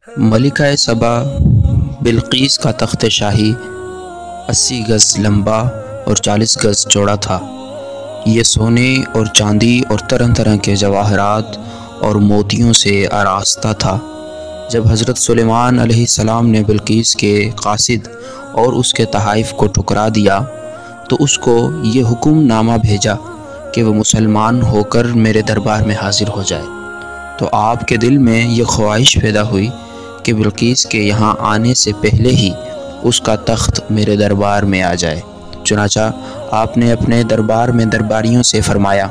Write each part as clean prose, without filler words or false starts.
ملکہ سبا بلقیس کا تخت شاہی 80 گز لمبا اور 40 گز چوڑا تھا۔ یہ سونے اور چاندی اور طرح طرح کے جواہرات اور موتیوں سے آراستہ تھا۔ جب حضرت سلیمان علیہ السلام نے بلقیس کے قاصد اور اس کے تحائف کو ٹھکرا دیا تو اس کو یہ حکم نامہ بھیجا کہ وہ مسلمان ہو کر میرے دربار میں حاضر ہو جائے۔ تو آپ کے دل میں یہ خواہش پیدا ہوئی کہ بلقیس کے یہاں آنے سے پہلے ہی اس کا تخت میرے دربار میں آ جائے۔ چنانچہ آپ نے اپنے دربار میں درباریوں سے فرمایا،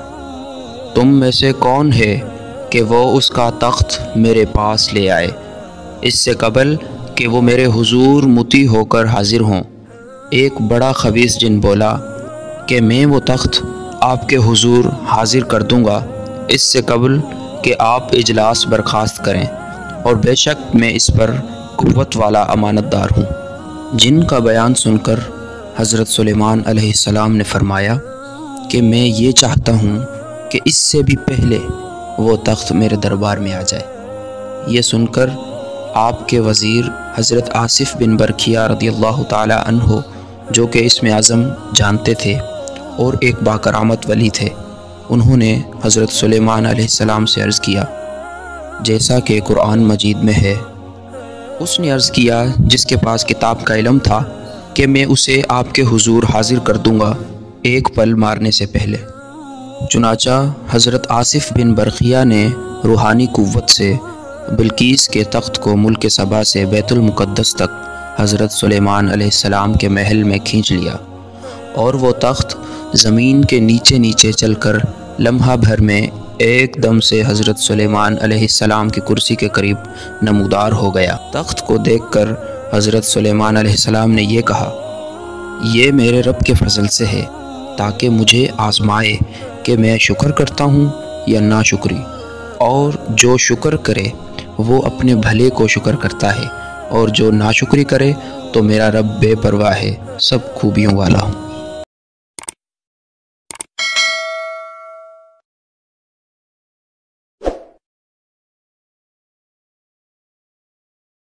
تم میں سے کون ہے کہ وہ اس کا تخت میرے پاس لے آئے، اس سے قبل کہ وہ میرے حضور مطیع ہو کر حاضر ہوں۔ ایک بڑا خبیث جن بولا کہ میں وہ تخت آپ کے حضور حاضر کر دوں گا اس سے قبل کہ آپ اجلاس برخاست کریں، اور بے شک میں اس پر قوت والا امانت دار ہوں۔ جن کا بیان سن کر حضرت سلیمان علیہ السلام نے فرمایا کہ میں یہ چاہتا ہوں کہ اس سے بھی پہلے وہ تخت میرے دربار میں آ جائے۔ یہ سن کر آپ کے وزیر حضرت آصف بن برکیہ رضی اللہ تعالی عنہ، جو کہ اسم اعظم جانتے تھے اور ایک باکرامت ولی تھے، انہوں نے حضرت سلیمان علیہ السلام سے عرض کیا جیسا کہ قرآن مجید میں ہے۔ اس نے عرض کیا جس کے پاس کتاب کا علم تھا کہ میں اسے آپ کے حضور حاضر کر دوں گا ایک پل مارنے سے پہلے۔ چنانچہ حضرت آصف بن برقیہ نے روحانی قوت سے بلقیس کے تخت کو ملک سبا سے بیت المقدس تک حضرت سلیمان علیہ السلام کے محل میں کھینچ لیا، اور وہ تخت زمین کے نیچے نیچے چل کر لمحہ بھر میں ایک دم سے حضرت سلیمان علیہ السلام کی کرسی کے قریب نمودار ہو گیا۔ تخت کو دیکھ کر حضرت سلیمان علیہ السلام نے یہ کہا، یہ میرے رب کے فضل سے ہے تاکہ مجھے آزمائے کہ میں شکر کرتا ہوں یا ناشکری، اور جو شکر کرے وہ اپنے بھلے کو شکر کرتا ہے، اور جو ناشکری کرے تو میرا رب بے پرواہ ہے، سب خوبیوں والا ہوں۔